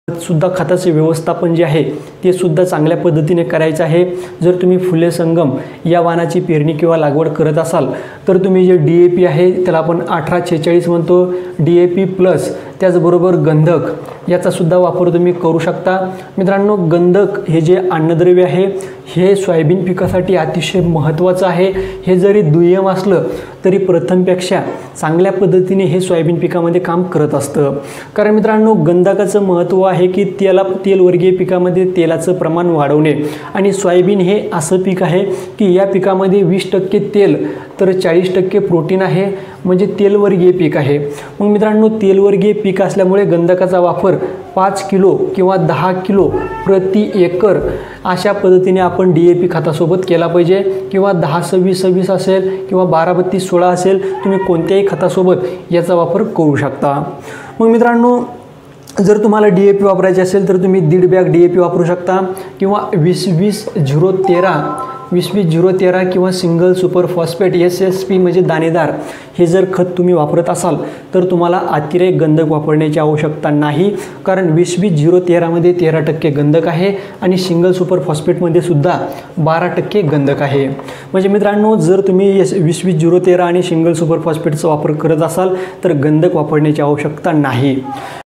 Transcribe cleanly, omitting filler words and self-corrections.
सुद्धा खताचे व्यवस्थापन जे आहे ते सुद्धा चांगल्या पद्धतीने करायचं आहे। जर तुम्ही फुले संगम या वाणाची पेरणी किंवा लागवड करत असाल तर तुम्ही जे DAP आहे त्याला आपण 1846 म्हणतो, DAP प्लस त्याचबरोबर गंधक याचा सुद्धा वापर तुम्ही करू शकता। मित्रांनो, गंधक हे जे अन्नद्रव्य आहे हे सोयाबीन पिकासाठी अतिशय महत्त्वाचं आहे। हे जरी दुय्यम असलं तरी प्रथमपेक्षा चांगल्या पद्धतीने हे सोयाबीन पिकामध्ये काम करत असतं। कारण मित्रांनो, गंधकाचं महत्त्व आहे की तेलवर्गीय पिकामध्ये तेलाचं प्रमाण वाढवणे आणि सोयाबीन हे असं पीक आहे की या पिकामध्ये 20% तेल तर 40% प्रोटीन आहे, म्हणजे तेलवर्गीय पीक आहे। मग मित्रांनो, तेलवर्गीय पीक असल्यामुळे गंधकाचा वापर 5 किलो किंवा 10 किलो प्रति एकर अशा पद्धतीने आपण DAP खतासोबत केला पाहिजे, किंवा 10-26-26 असेल किंवा 12-32-16 असेल, तुम्ही कोणत्याही खतासोबत याचा वापर करू शकता। मग मित्रांनो, जर तुम्हाला DAP वापरायचे असेल तर तुम्ही 1.5 बॅग DAP वापरू शकता, किंवा 20-20-013 किंवा सिंगल सुपर फॉस्फेट SSP म्हणजे दाणेदार हे जर खत तुम्ही वापरत असाल तर तुम्हाला अतिरेक गंधक वापरण्याची आवश्यकता नाही। कारण 20-20-013 मध्ये 13% गंधक आहे आणि सिंगल सुपर फॉस्फेटमध्ये सुद्धा 12% गंधक आहे। म्हणजे मित्रांनो, जर तुम्ही 20-20-013 आणि सिंगल सुपर फॉस्फेटचा वापर करत असाल तर गंधक वापरण्याची आवश्यकता नाही।